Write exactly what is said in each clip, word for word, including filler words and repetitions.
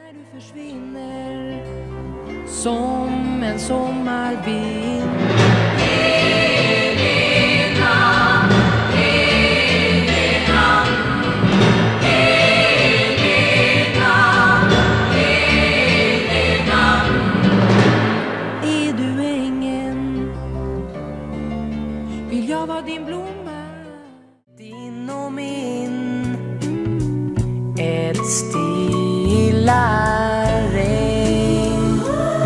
När du försvinner som en sommarvind. Din blomma, din och min, ett stilla regn.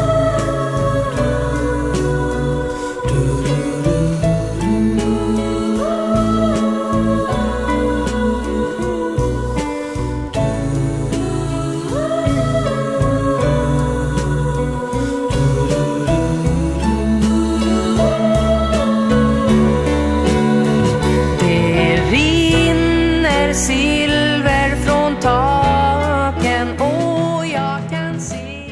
Silver från taken och jag kan se.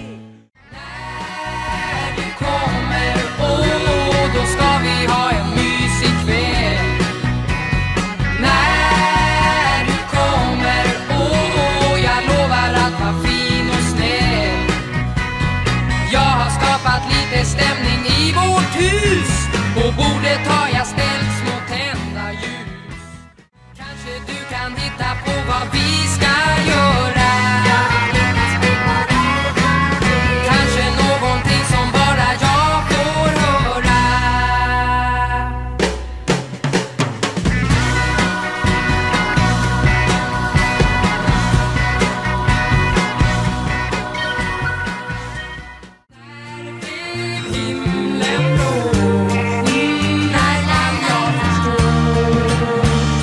När du kommer, åh, då ska vi ha en mysig kväll. När du kommer, åh, jag lovar att vara fin och snäll. Jag har skapat lite stämning i vårt hus. På bordet har jag ställt små tända ljus. Kanske du kan hitta på vad vi ska göra. Kanske någonting som bara jag får höra. När blev himlen blå? När kan jag förstå?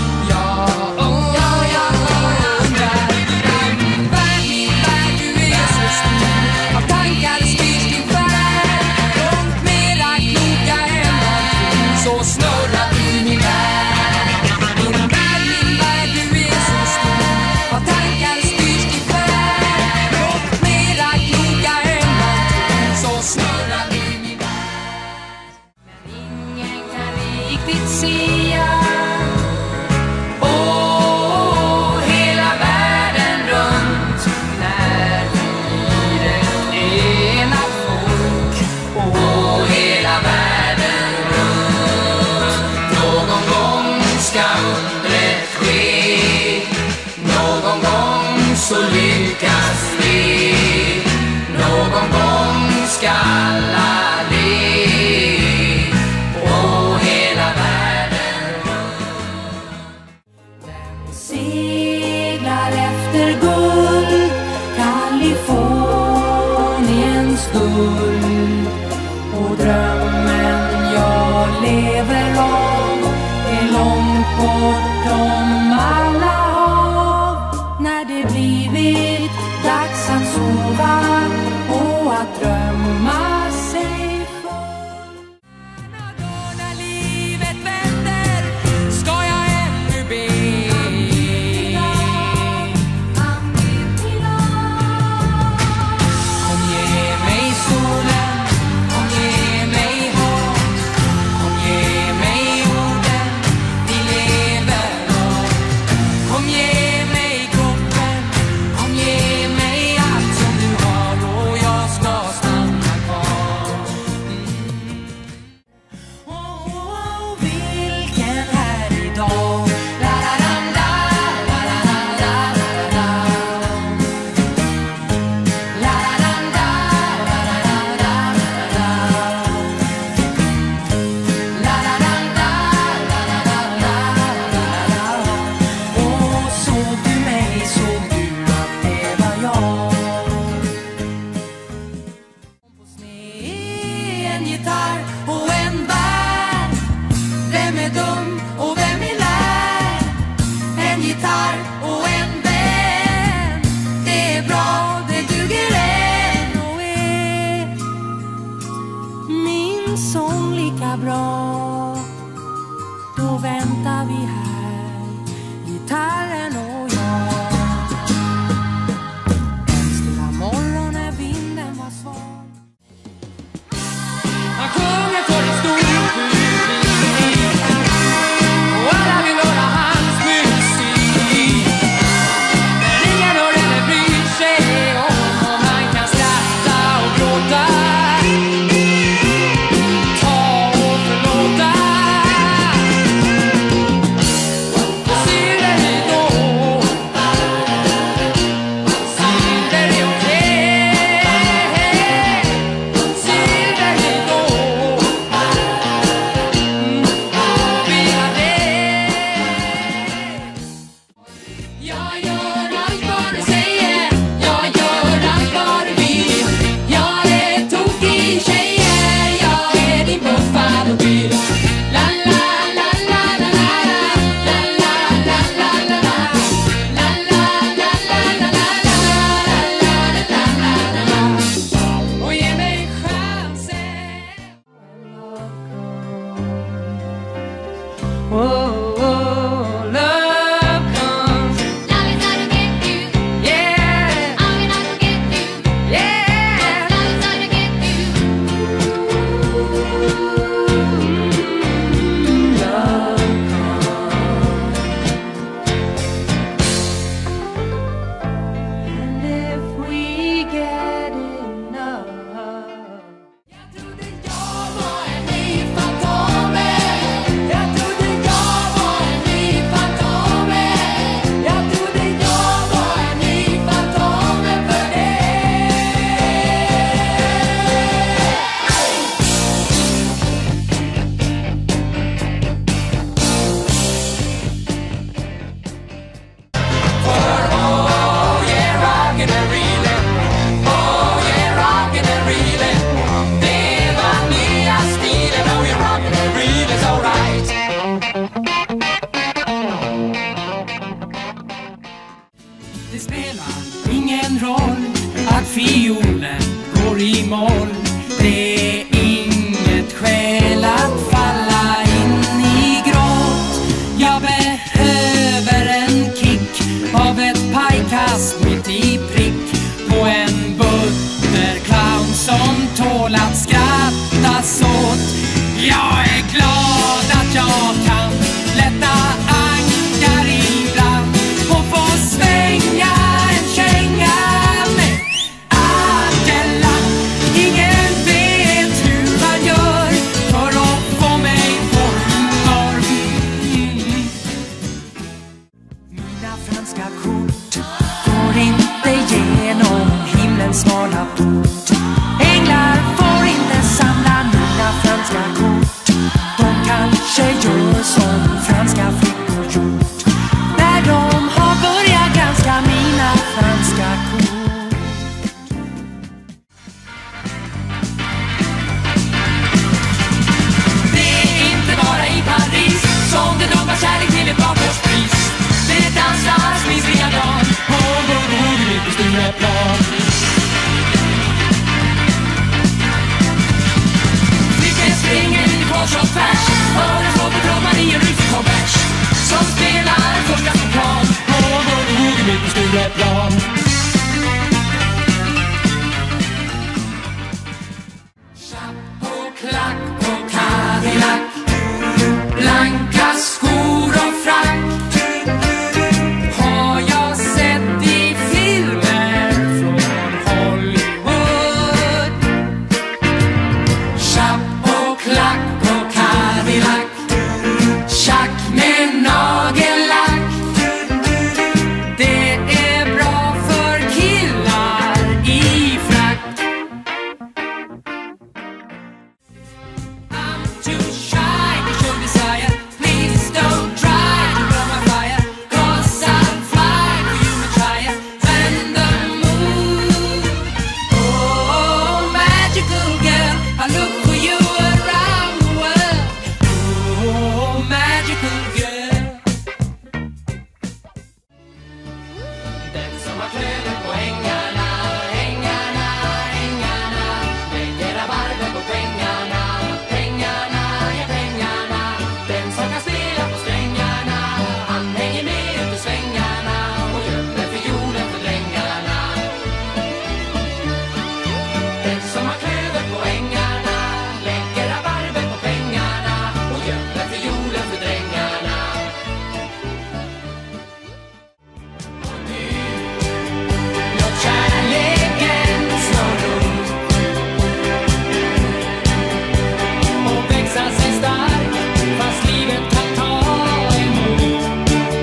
Så lyckas vi, någon gång ska alla le på hela världen. Den seglar efter guld, Kaliforniens guld. Och drömmen jag lever om är långt bortom alla hav. När det blivit dags att sova och att drömma sig full. När livet vänder ska jag ännu be. Kom ge mig solen, kom ge mig hopp, kom ge mig orden vi lever av. Kom ge mig kroppen, kom ge mig allt som du har och jag ska stanna kvar. Mm. Oh, oh, vilken härlig dag. La la la la, la la la la la. La la la la, la la la la la. La la la la, la la la la la. Och såg du mig, såg du att det var jag. På sned en gitarr och en värld. Vem är dum och vem är lärd? En gitarr och en vän. Det är bra, det duger än. Och är min sång lika bra? Då väntar vi här, gitarren och jag. En stilla morgon när vinden var svag. Han sjunger för en stor publik och alla vill höra hans musik. Men ingen hör eller bryr sig om Whoa, whoa, love comes. Love is how to get you. Yeah, I'm gonna go get you. yeah. Love is how to get you. Love comes. And if we get enough. Jag trodde jag var en ny fantomer. Jag trodde jag var en ny fantomer. Jag trodde jag var en ny fantomer för For oh yeah, rockin' and reelin'. Oh yeah, rockin' and reelin'. Det var nya stilen. Oh yeah, rockin' and reelin' so right. Det spelar ingen roll att fiolen går i moll. Det är inget skäl att falla in i gråt. Jag behöver en kick av ett pajkast mitt i prick på en butterclown som tål att skrattas åt. Jag är glad att jag kan lätta ankar ibland och få svänga en känga med Adela. Ingen vet hur man gör för att få mig på humör. Mm. Mina franska kort går inte genom himlens smala port. Änglar får inte samla mina franska kort. De kanske gör som franska flickor gjort när de har börjat granska mina franska kort. Det är inte bara i Paris som det dumpar kärlek till ett bakårspris. Det dansas minst likadan på vår bord på Stureplan. Flicken springer i kors och tvärs för en slå på trumman i en rysk kombärs som spelar första sopran på vår bord på Stureplan. Chapp och klack på Cadillac, blanka skor och frack har jag sett i filmer från Hollywood. Chapp och klack på Cadillac, tjack med nagellack. Det är bra för killar i frack. I'm too shy to show desire. Please don't try to blow my fire, 'cause I'll fly for you and try it. When the moon, oh magical girl, I look for you around the world. Oh magical girl. Den som har kläder på ängarna, ängarna, ängarna, lägger rabarber på pengarna, pengarna, ja pengarna. Den som kan spela på strängarna, han hänger med ut i svängarna och gömmer fiolen för drängarna. Den som har kläder på ängarna, lägger rabarber på pengarna och gömmer fiolen för drängarna. Och nu låt kärleken slå runt och växa sig stark fast livet kan ta emot.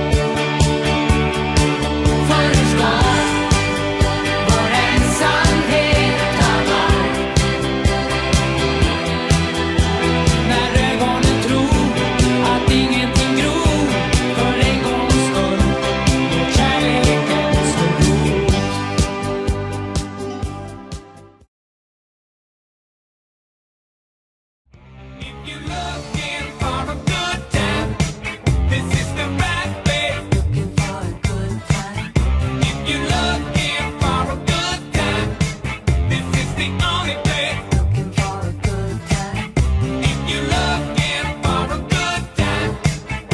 För nu ska vår ensamhet ta mark. När ögonen tror att ingenting gror för en gångs skull, låt kärleken slå rot. If you're looking for a good time, this is the right place. Looking for a good time. If you're looking for a good time, this is the only place. Looking for a good time. If you're looking for a good time,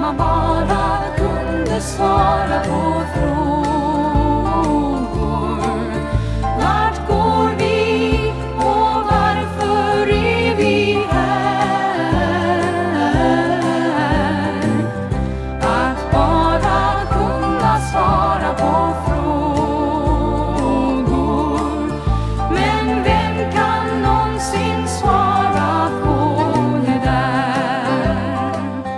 man bara kunde svara på frågor. Vart går vi och varför är vi här? Att bara kunna svara på frågor. Men vem kan någonsin svara på det där?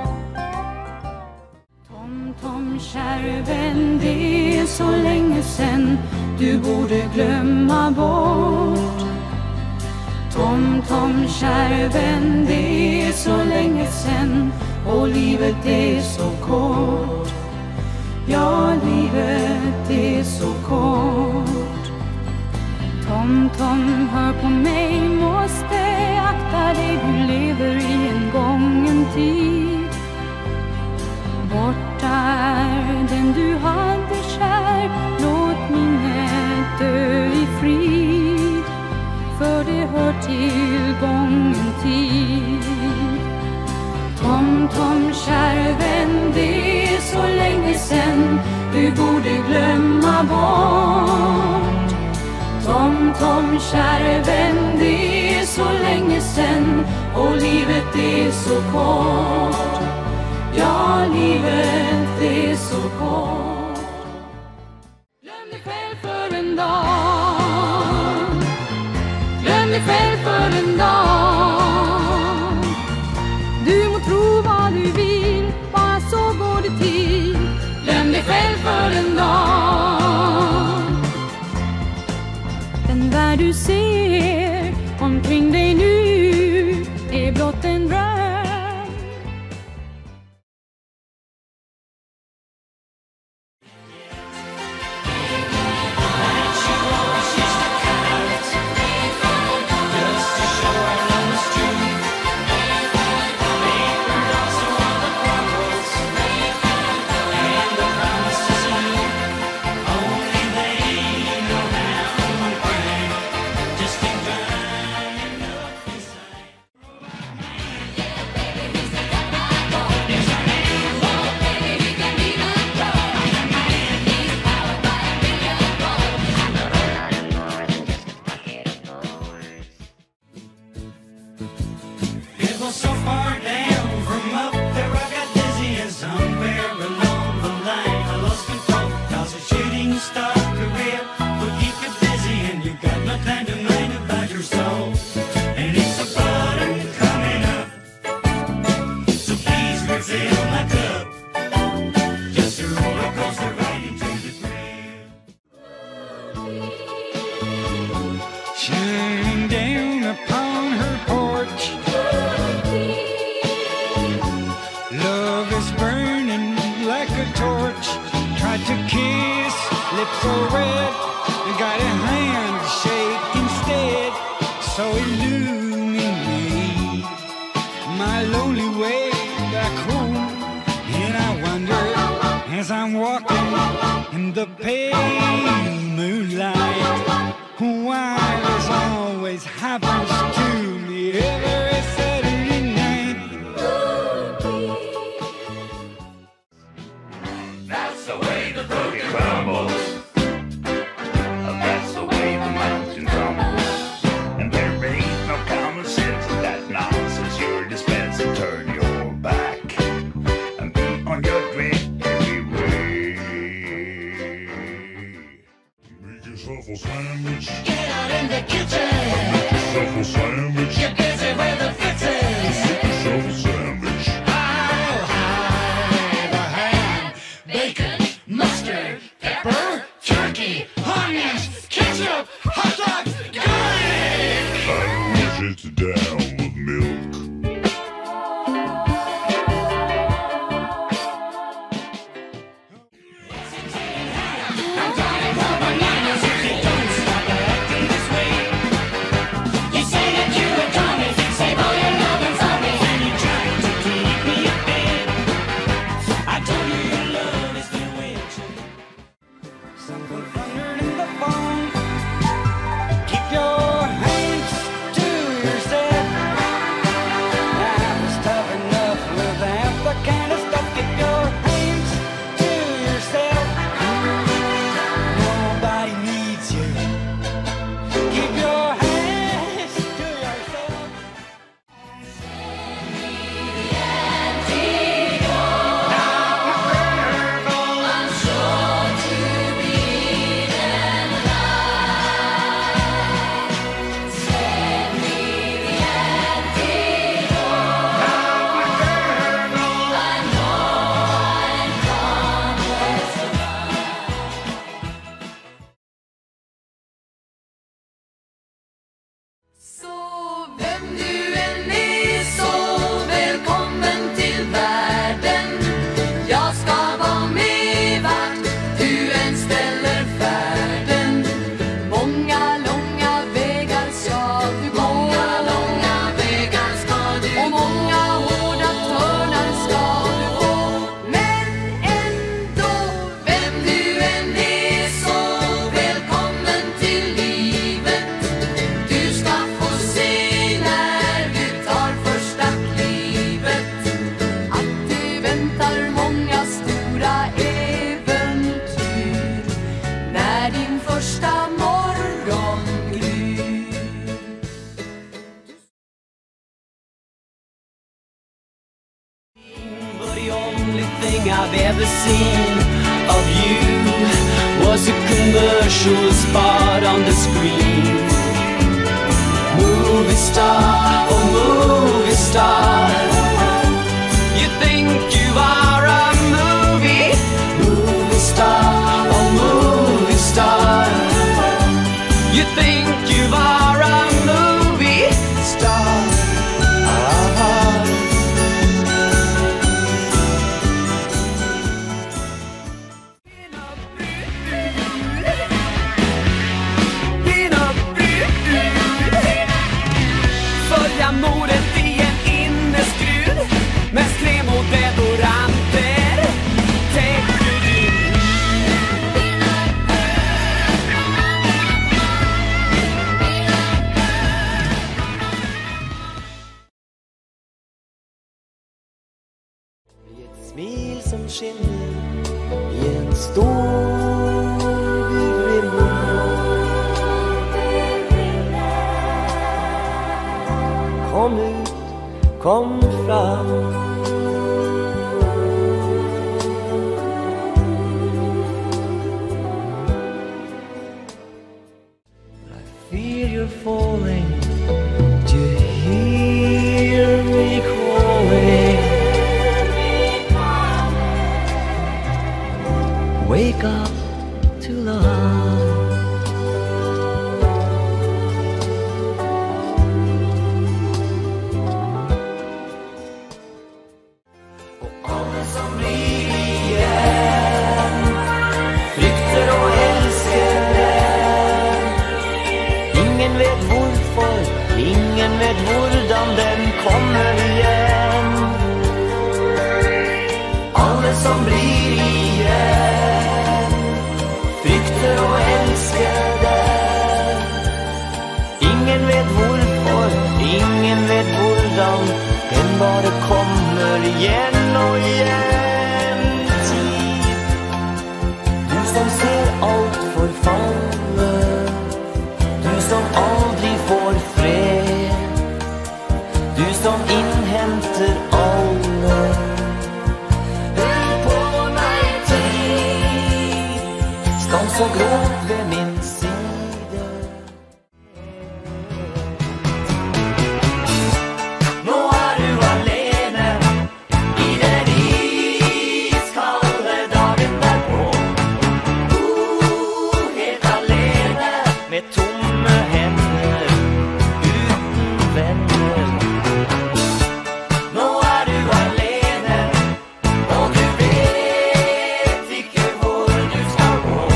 Tom, tom, käre vän, det är så länge sen du borde glömma bort. Tom, tom, käre vän, det är så länge sen och livet är så kort. Ja, livet är så kort. Tom, tom, hör på mig, måste akta dig, du lever i en gången tid. Borta är den du hade kär, låt minnet dö i frid, för det hör till gången tid. Tom, tom, käre vän, det är så länge sen du borde glömma bort. Tom, tom, käre vän, det är så länge sen och livet är så kort. Ja, livet är så kort. Glöm dig själv för en dag. Glöm dig själv för en dag. Du må tro vad du vill, bara så går det till. Glöm dig själv för en dag. Den värld du ser omkring dig nu är blott en dröm. Shining down upon her porch, love is burning like a torch. Tried to kiss, lips so red, and got a handshake instead. So illuminate my lonely way back home. And I wonder, as I'm walking in the pale moonlight, why this always happens to me every Saturday night. That's the way the cookie crumbles. That's the way the mountain crumbles. And there ain't no common sense in that nonsense. You're dispensing, turn your back and be on your merry way. Make yourself a sandwich. Get out in the kitchen. Make yourself a sandwich. Get busy with the only thing I've ever seen of you was a commercial spot on the screen. Movie star, oh movie star, you think you are a movie? Movie star, oh movie star, you think you are a movie star. Ah. Följa modet i en inneskrud med kräm och deodoranter. Täcker du ett smil som skinner i en stor vivrimma. Kom ut, kom fram. I feel you're falling. Do you hear me calling? Wake up to love. Och alla som blir igen, frykter och älskar. Ingen vet varför, ingen vet hurdan den kommer igen. Alla som blir igen, frykter och älskade. Ingen vet varför, ingen vet hurdan den bara kommer igen och igen. Tid, du som ser allt förfallet, du som aldrig får fred, du som inhämtar alla. På mig tid, stånd så gråt vid min sida. Nå är du alene i den iskalla dagen därpå. Oh, helt alene med tomma händer, utan vänner. Nå är du alene och du vet icke var du ska gå.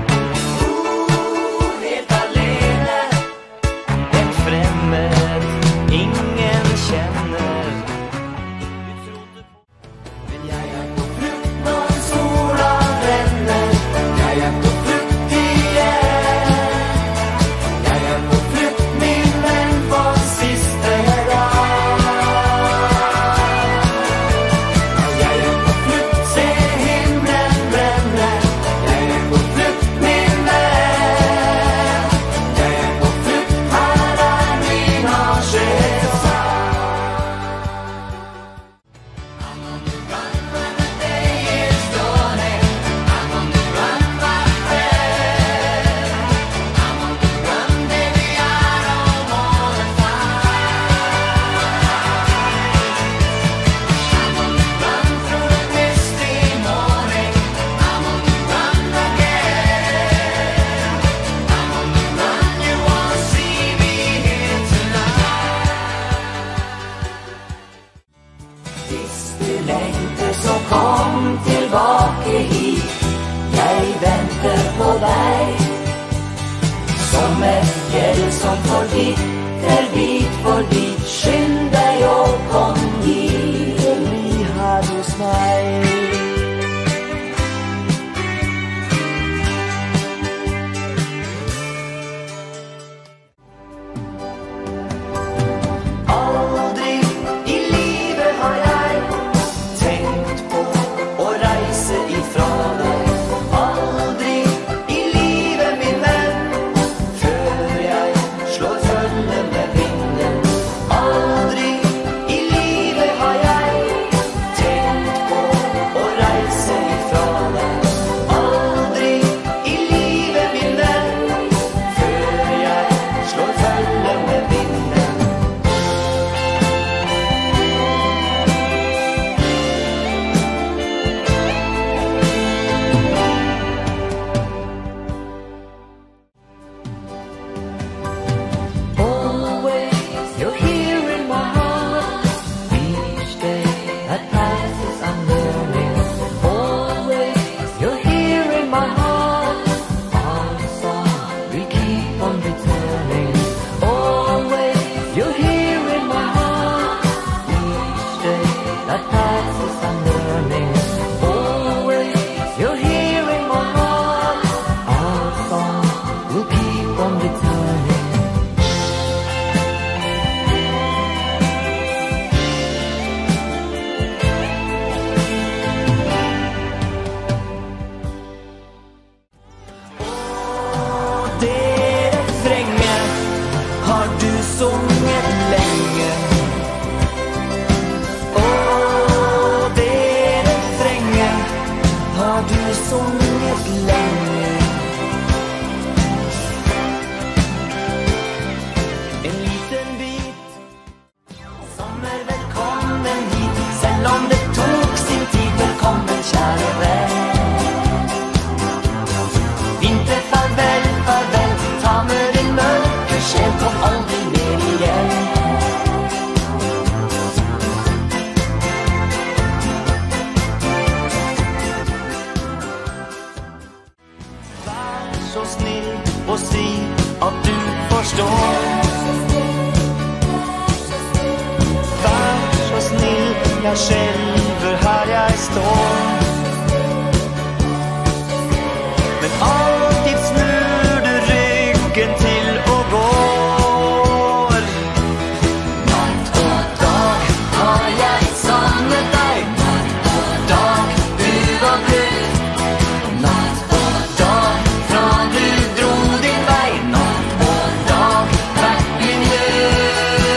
Oh, helt alene, en främmed ingen känner. Men jag är på flykt när solen bränner. Jag är på flykt igen. Jag är på flykt min vän från sista dag. Jag är på flykt, se himlen bränner. Jag är på flykt min vän. Jag är på flykt, här är mina själsar. I'm on the run when the day is dawning. I'm on the run, my friend. I'm on the run, baby, I don't wanna fight. I'm on the run through the misty morning. I'm on the run again. I'm on the run, you won't see me here tonight. Visst du längtar så kom tillbaka hit. Jag väntar på dig. Som ett fjäll som får dit, där bit för bit. Skynda dig och kom hit. Bli här hos mig. Aldrig i livet har jag tänkt på att resa ifrån dig. Aldrig i livet min vän, för jag slår sönder med vinden. Aldrig jag själv, för här jag står. Men alltid snur du ryggen till och går. Natt och dag har jag saknat dig. Natt och dag, du var blöt. Natt och dag, från du drog din väg. Natt och dag, vart min död.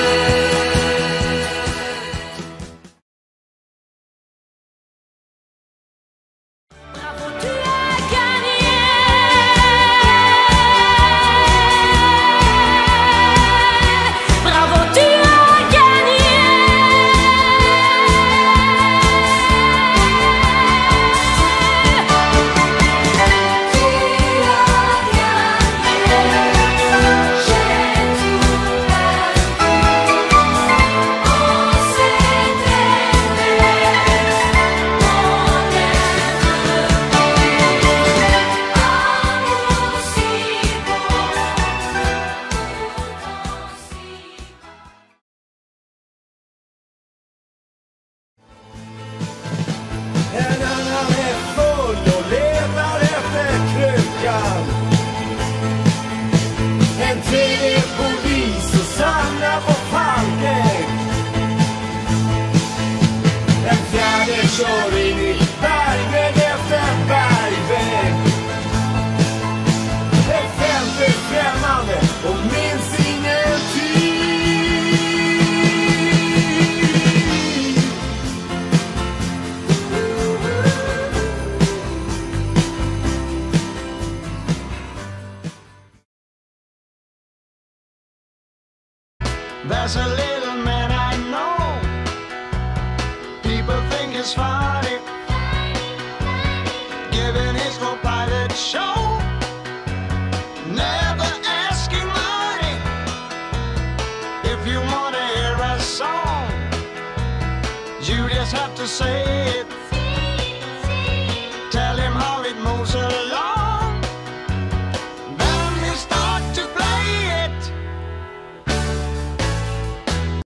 En annan är full och letar efter krukan. En tredje polis och samlar på falker. En fjärde kör in i bergvägg efter bergvägg. En femte främmande och minns ingenting. There's a little man I know. People think he's funny, giving his no private show, never asking money. If you want to hear a song, you just have to say it.